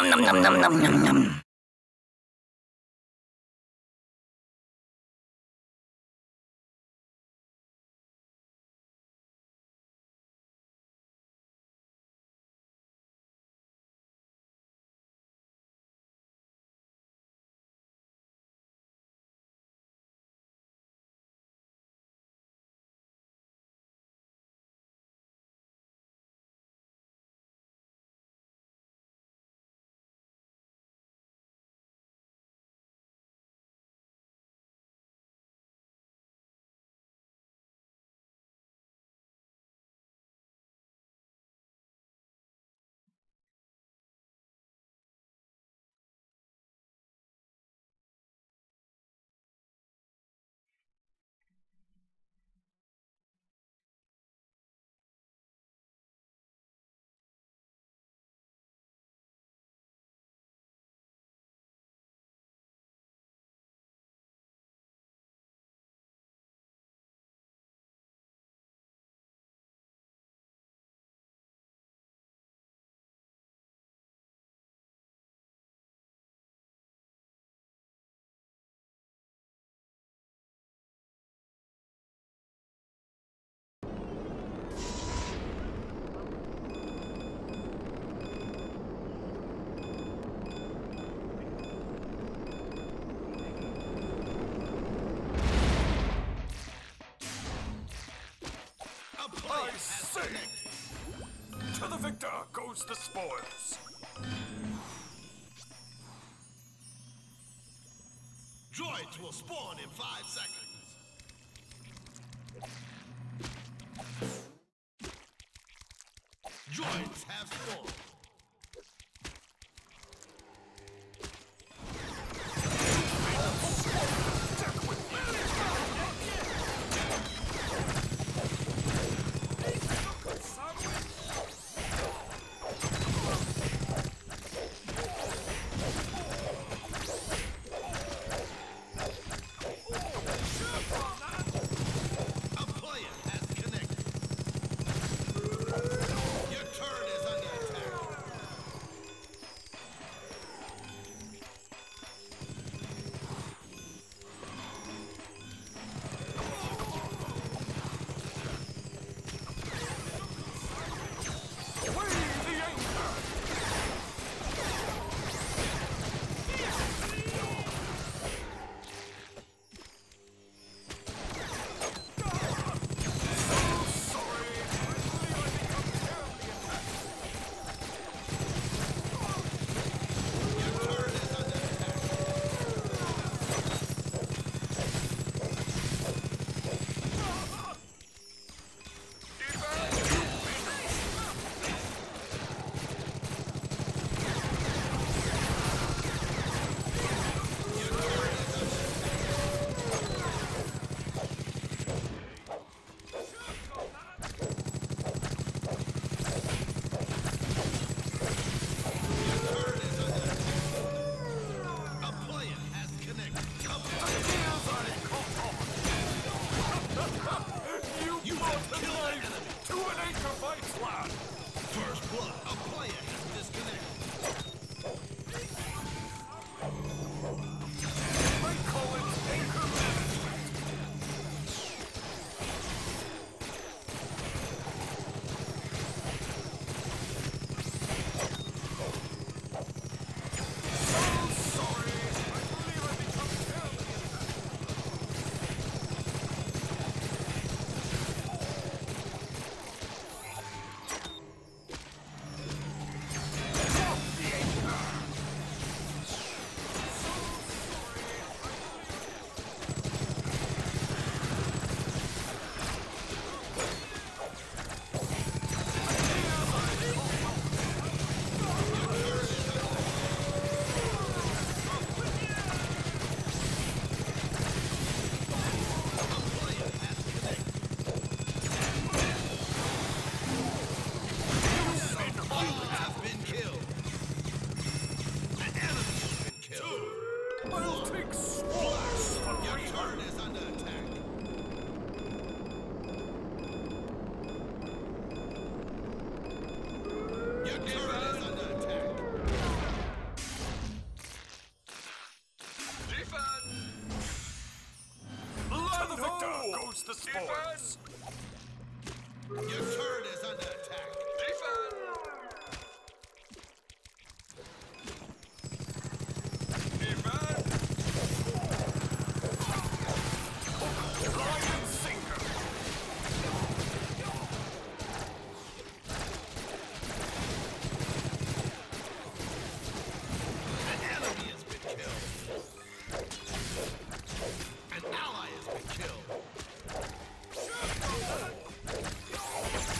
nom nom nom nom nom nom. To the victor goes the spoils. Droids will spawn in 5 seconds. Droids have spawned. Your turret is under attack. Lion sinker. An enemy has been killed. An ally has been killed.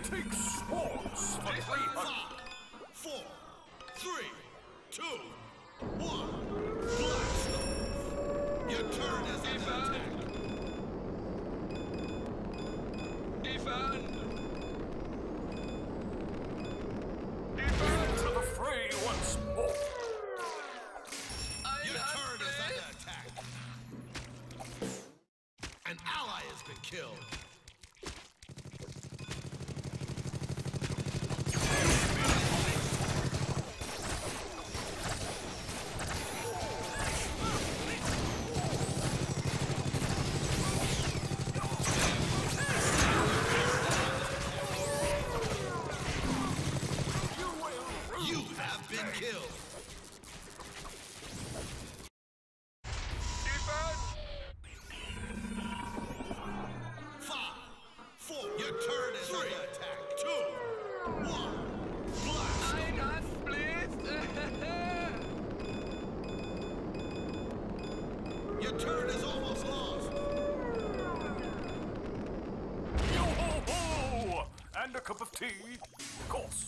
Take swords for 300. 5, 4, 3, 2, 1. Blast off. Your turn is under attack. Defend! Into the fray once more. Your turn is under attack. An ally has been killed. You have been killed. Defend! 5, 4. Your turn is under attack. 2, 1. Blast. Einheit, please! Your turn is almost lost. Yo ho ho! And a cup of tea, of course.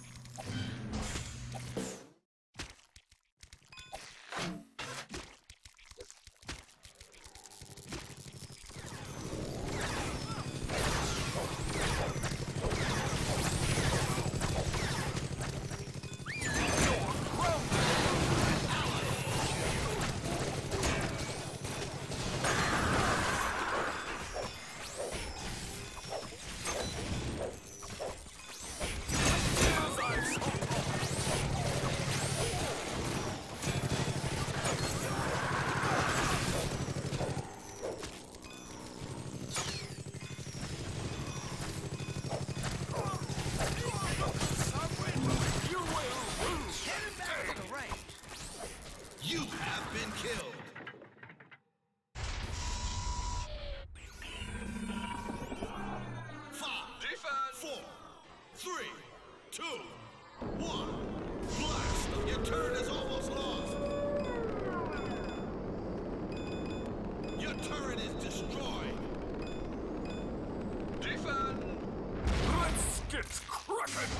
You have been killed. 5, Defend! 4, 3, 2, 1. Blast. Your turn is almost lost. Your turret is destroyed. Defend! Let's get cracking!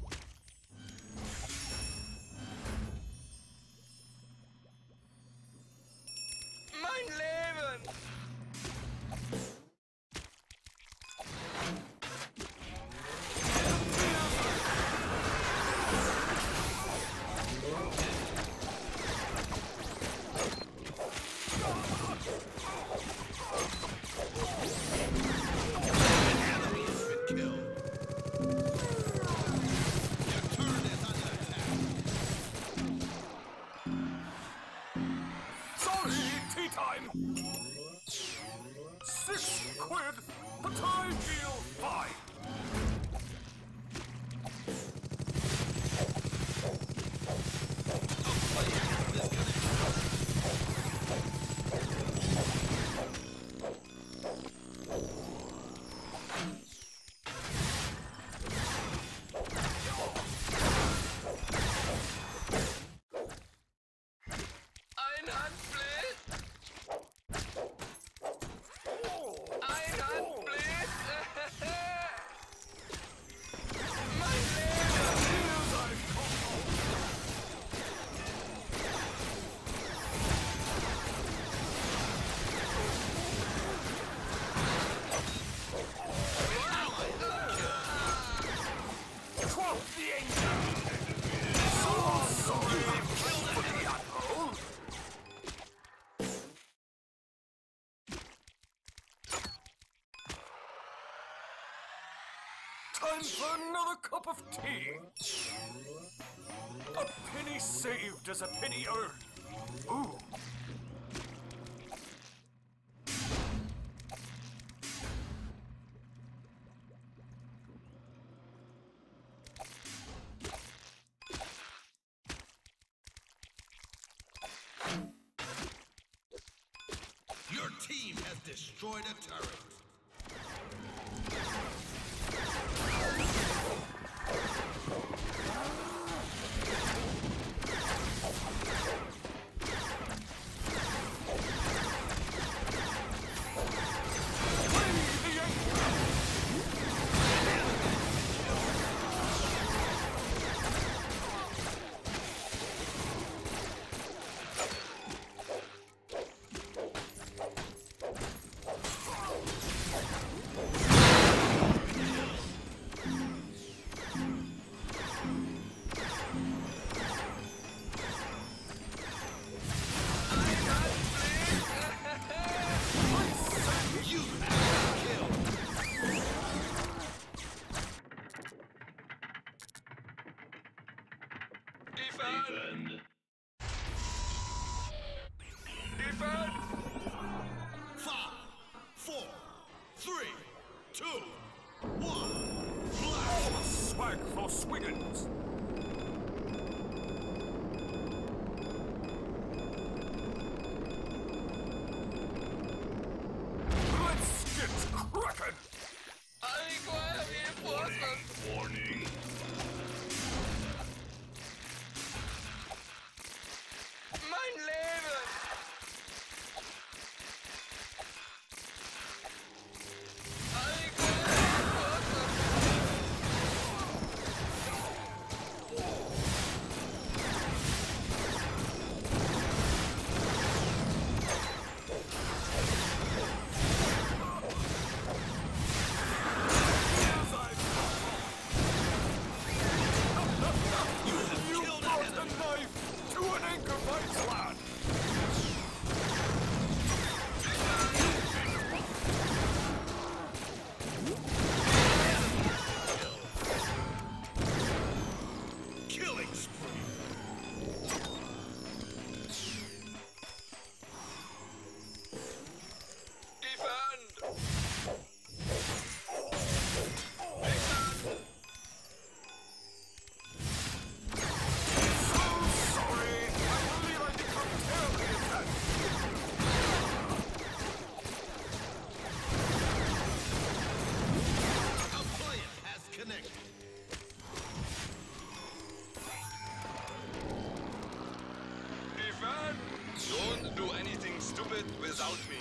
Mein Leben! An enemy has been killed. Your turn is under attack. Sorry, tea time! 6 quid, but I feel fine. Einheit, please! Einheit, please! Mein Leben! Drop the anchor! So sorry, for the Admiral. Time for another cup of tea. A penny saved is a penny earned. Ooh. Your team has destroyed a turret. Defend! Defend! 5, 4, 3, 2, 1. Blast! Swag for Swiggins. Let's get cracking! I require reinforcements! Warning. Mein Leben! I require reinforcements! You brought the knife to an anchor bite's land. Killing spree. Defend! Sorry, I believe I become terribly attached. A player has connected. Defend! Don't do anything stupid without me.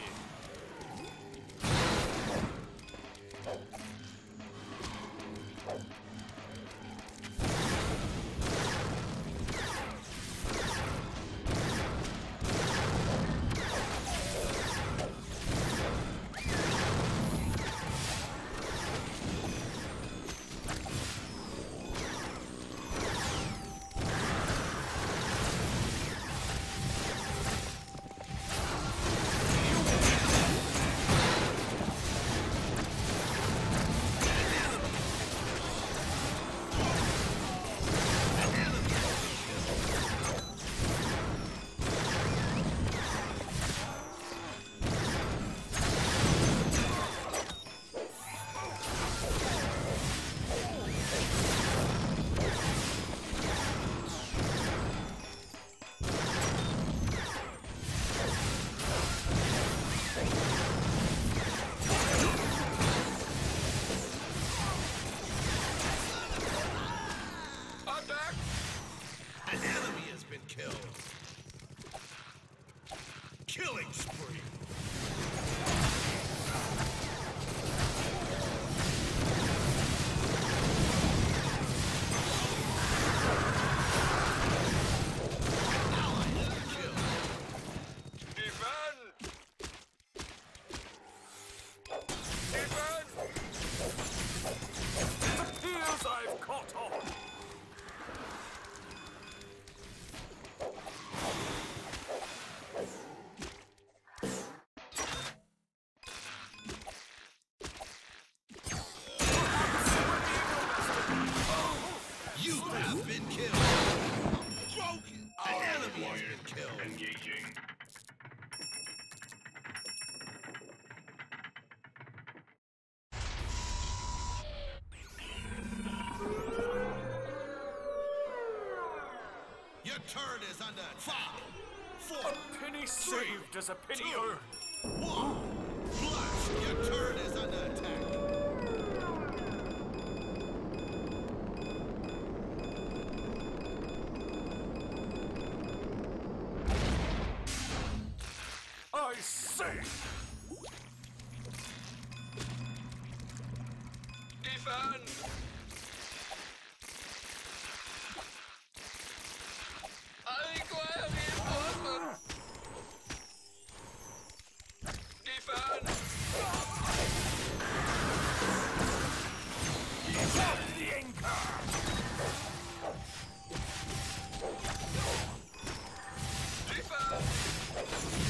Attack! An enemy has been killed. Killing spree. Ally has been killed. Defend! Defend! It appears I've caught on. You have been killed. Broken. An enemy has been killed. Engaging. Your turn is under 5, 4, A penny saved is a penny 2, earned. 1. Blast. Your turn is under attack. I say. Defend! I require reinforcements! Defend! Drop the anchor. Defend!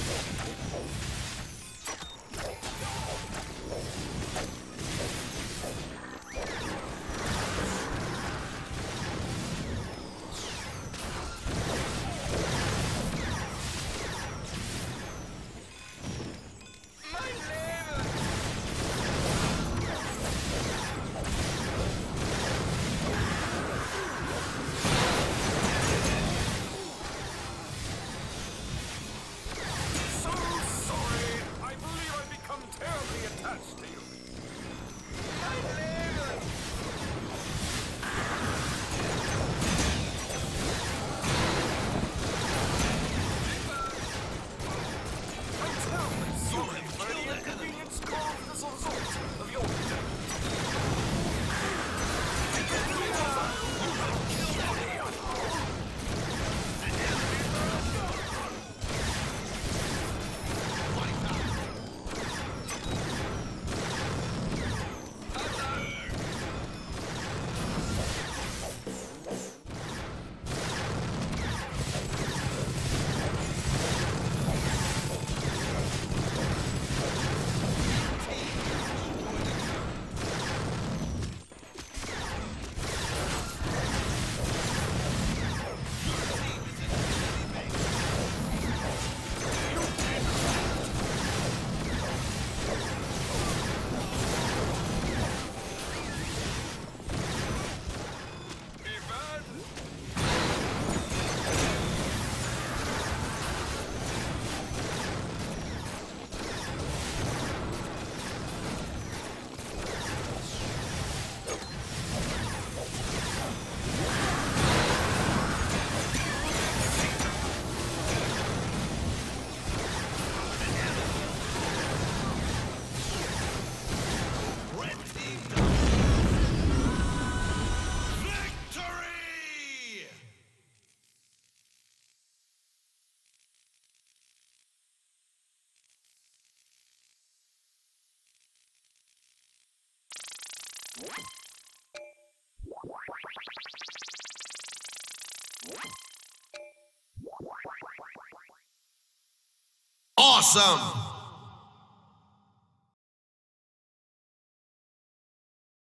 Awesome!